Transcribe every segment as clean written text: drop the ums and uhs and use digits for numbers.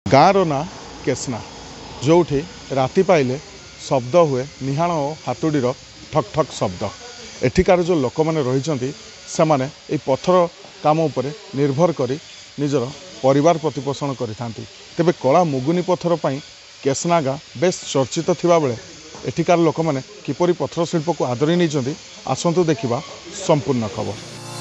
गाँव ना केसना जोठी राति पाइले शब्द हुए निहाण और हातुड़ीर ठक ठक शब्द। एठिकार जो लोक मैंने रही से पत्थर काम उपरे निर्भर करी निजर परिवार प्रतिपोषण करिथांती। तेबे कला मुगुनी पत्थर पाई केसना गाँ बेस चर्चित थिबा बेले एठिकार लोक मैंने किपरि पत्थर शिल्प को आदरी नहीं आसंतु देखिबा संपूर्ण खबर।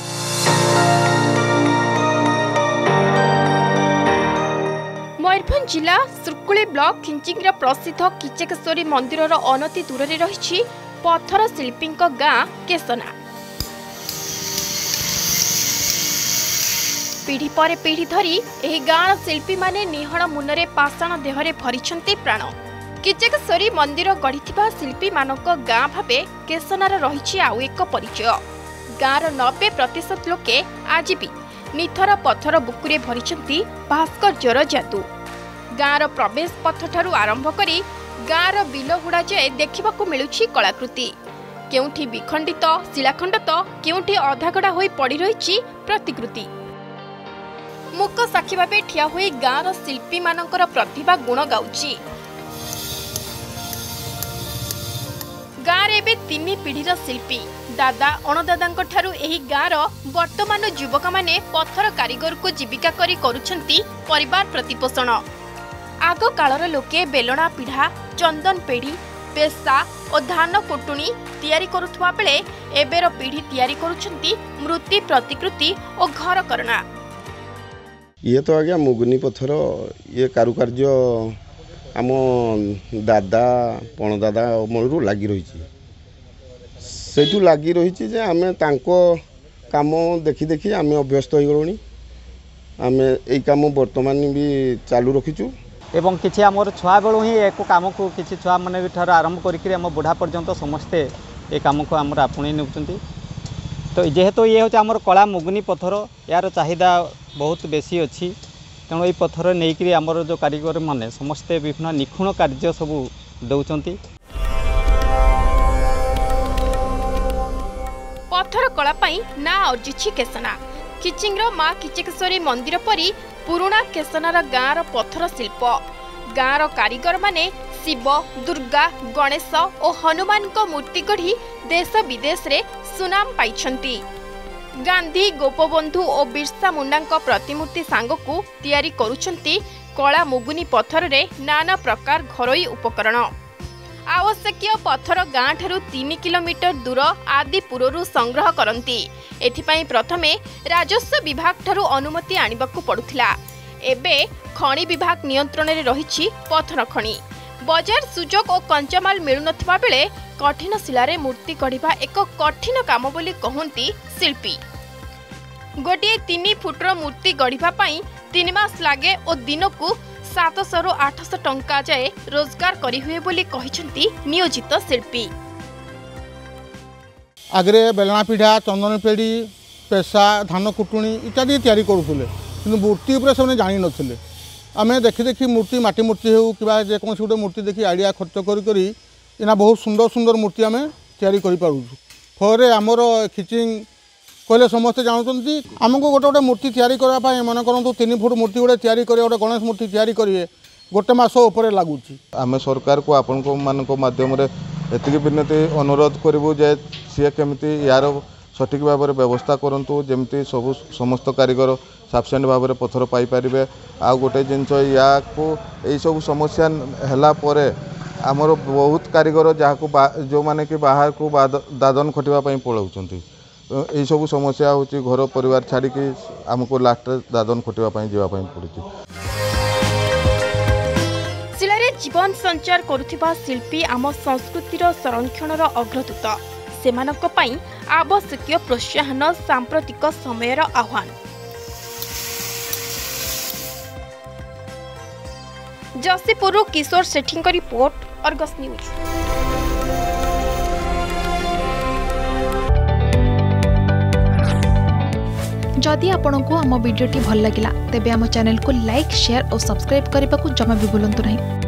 मयूरभंज जिला सुरकुली ब्लॉक खिंचिंग्र प्रसिद्ध किचकेश्वरी मंदिर अनति दूर में रही पत्थर शिल्पी गाँ केसना। पीढ़ी पर पीढ़ी धरी एही गाँव शिल्पी माने निहण मुनरे पाषाण देहरे भरिछंती प्राण। किचकेश्वरी मंदिर गढ़िथिबा शिल्पी मानक गाँ भावे केसनार रही आउ एक परिचय। गाँवर 90% लोके आज भी निथर पत्थर बुकुरे भरिछंती भास्कर्यर जादू। गाँवर प्रवेश पथ ठारू आरंभ करी गाँवर बिलहुड़ा जाए देखिबाकू मिलुछि कलाकृति। केउठी विखंडित शिलाखंड तो केउठी अधागड़ा होई पड़ी रही प्रतिकृति। मुक साक्षी भावे ठिया होई गाँवर शिल्पी मानकर प्रतिभा गुण गाउछि। गाँव एबे 3 पीढ़ीर शिल्पी दादा अणदादा ठारू एही गाँवर वर्तमान युवक माने पत्थर कारीगर को जीविका करी करुछंती परिवार प्रतिपोषण। आग कालर लोके बेलणा पीढ़ा चंदन पेढ़ी पेशा और धान कुटुणी तैयारी करुथुवा बेले एबेर पीढ़ी तैयारी करुछंती मूर्ति प्रतिकृति और घर करना। ये तो आज्ञा मुगुनी पत्थर ये कारुकार्य आम दादा पणदादा अमलू लगी रही से लगी रही आम काम देखी देखी आम अभ्यस्त हो गलुणी। आम यही कम बर्तमान भी चालू रखीचु एवं किसी आमर छुआ बेलू ही एक कम को किसी छुआ मैंने भी ठार आरंभ करके बुढ़ा पर्यंत समस्ते ये कम को आमर आपणे नौकरी। तो जेहेतु ये हूँ आमर कला मुगुनी पत्थर यार चाहिदा बहुत बेसी अच्छी तेणु ये पत्थर नहीं आमर जो कारीगर माने समस्ते विभिन्न निखुण कार्य सब दौरान। पत्थर कला पाई ना अर्जिछि केसना। किचिंग्र माँ किचकेश्वरी मंदिर परी पुराणा केसनार गाँवर पत्थर शिल्प। गाँवर कारीगर माने शिव दुर्गा गणेश और हनुमान को मूर्ति गढ़ी देश विदेश रे सुनाम पाइछंती। गांधी गोपबंधु और बिरसा मुंडा प्रतिमूर्ति सांगकू तैयारी करुछंती कला मुगुनी पत्थर रे नाना प्रकार घरोई उपकरण। आवश्यक पत्थर गाँ ठारू 3 किलोमीटर दूर आदिपुरु संग्रह करती। एथिपाई प्रथमे राजस्व विभाग ठारू अनुमति आनिबाकू पड़ुथिला। एबे खणी विभाग नियंत्रण रे रहिछि पत्थर खणी। बजार सुजोग और कंचामाल मिलुनथिबा बेले कठिन शिलारे मूर्ति गढ़िबा एक कठिन काम बोली कहंती शिल्पी। गोटे 3 फुटर मूर्ति गढ़िबा पाई 3 मास लागे और दिनकू 700 रु 800 टंका जाए रोजगार करी हुए बोली कहिसंती नियोजित शिल्पी। आगरे बेलना पीढ़ा चंदन पेढ़ी पेशा धान कुटुणी इत्यादि तैयारी करुले कि मूर्ति उपर से जानी नथिले। आम देखी देखी मूर्ति माटी मूर्ति हो कि जेकोसी गोटे मूर्ति देखी आइडिया खर्च करी बहुत सुंदर सुंदर मूर्ति आम तैयारी करूँ। फल आमर खिचिंग कहले समस्ते जानते आमको गोटे गोटे मूर्ति तैयारी करने मन करूँ 3 फुट मूर्ति गोटे तैयारी करे गोटे गणेश मूर्ति तैयारी करेंगे गोटे मास उपर लगुच। आम सरकार को आपण माध्यम एति विनती अनुरोध करूँ जे सी केमी यार सठिक भाव में व्यवस्था करूँ जमती सब समस्त कारीगर सफिसीयंट भाव में पत्थर पाइपर। आ गोटे जिनस या यही सब समस्या है आमर बहुत कारीगर जहाँ जो मैंने कि बाहर को दादन खटापी पलाऊँ यही सब समस्या हूँ घर परिवार छाड़ी आमको लास्ट दादन खटापी जावाई पड़ुଛି। शिलारे जीवन संचार करुथिबा शिल्पी आम संस्कृतिर संरक्षणर अग्रदूत। सेमानक पई आवश्यक प्रोत्साहन सांप्रतिक समयर आह्वान। Jashipur Kishore Sethi report Argus news. जदि आपंक आम भिडी भल लगा तेब आम चैनल को लाइक शेयर और सब्सक्राइब करने को जमा भी भूलु नहीं।